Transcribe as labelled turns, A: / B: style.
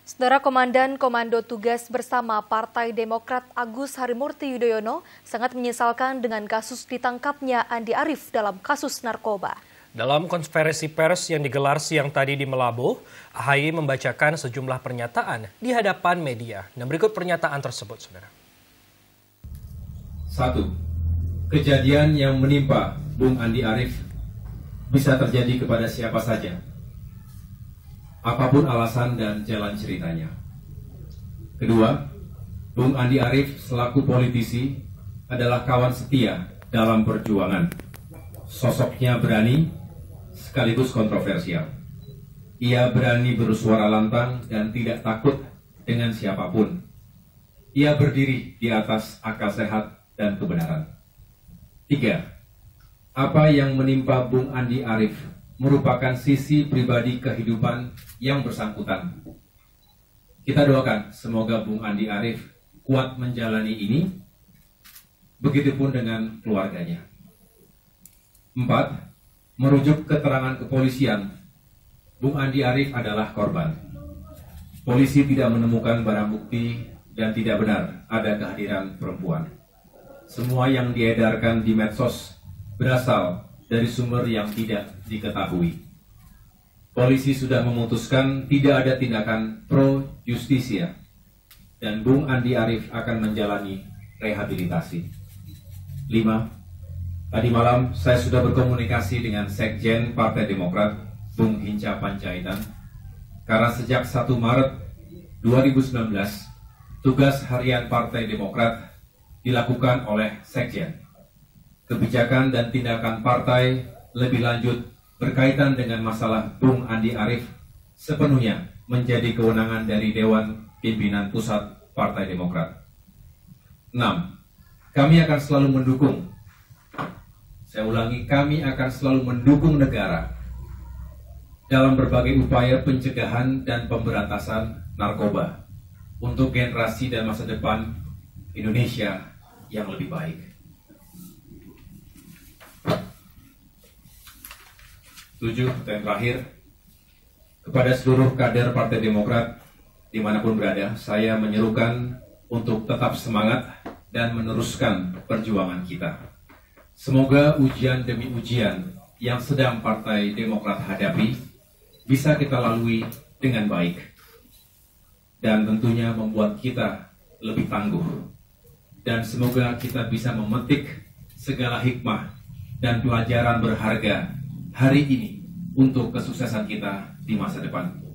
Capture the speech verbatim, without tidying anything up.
A: Saudara Komandan Komando Tugas Bersama Partai Demokrat Agus Harimurti Yudhoyono sangat menyesalkan dengan kasus ditangkapnya Andi Arief dalam kasus narkoba.
B: Dalam konferensi pers yang digelar siang tadi di Melabuh, A H Y membacakan sejumlah pernyataan di hadapan media. Dan berikut pernyataan tersebut, saudara.
C: Satu, kejadian yang menimpa Bung Andi Arief bisa terjadi kepada siapa saja, apapun alasan dan jalan ceritanya. Kedua, Bung Andi Arief selaku politisi adalah kawan setia dalam perjuangan. Sosoknya berani sekaligus kontroversial. Ia berani bersuara lantang dan tidak takut dengan siapapun. Ia berdiri di atas akal sehat dan kebenaran. Tiga, apa yang menimpa Bung Andi Arief merupakan sisi pribadi kehidupan yang bersangkutan. Kita doakan semoga Bung Andi Arief kuat menjalani ini, begitupun dengan keluarganya. Empat, merujuk keterangan kepolisian, Bung Andi Arief adalah korban. Polisi tidak menemukan barang bukti dan tidak benar ada kehadiran perempuan. Semua yang diedarkan di medsos berasal dari sumber yang tidak diketahui. Polisi sudah memutuskan tidak ada tindakan pro justisia dan Bung Andi Arief akan menjalani rehabilitasi. Lima, tadi malam saya sudah berkomunikasi dengan Sekjen Partai Demokrat, Bung Hinca Panjaitan, karena sejak satu Maret dua ribu sembilan belas tugas harian Partai Demokrat dilakukan oleh Sekjen. Kebijakan dan tindakan partai lebih lanjut berkaitan dengan masalah Bung Andi Arief sepenuhnya menjadi kewenangan dari Dewan Pimpinan Pusat Partai Demokrat. Enam, kami akan selalu mendukung, saya ulangi, kami akan selalu mendukung negara dalam berbagai upaya pencegahan dan pemberantasan narkoba untuk generasi dan masa depan Indonesia yang lebih baik. Tujuh, dan terakhir, kepada seluruh kader Partai Demokrat dimanapun berada, saya menyerukan untuk tetap semangat dan meneruskan perjuangan kita. Semoga ujian demi ujian yang sedang Partai Demokrat hadapi bisa kita lalui dengan baik dan tentunya membuat kita lebih tangguh. Dan semoga kita bisa memetik segala hikmah dan pelajaran berharga hari ini untuk kesuksesan kita di masa depan.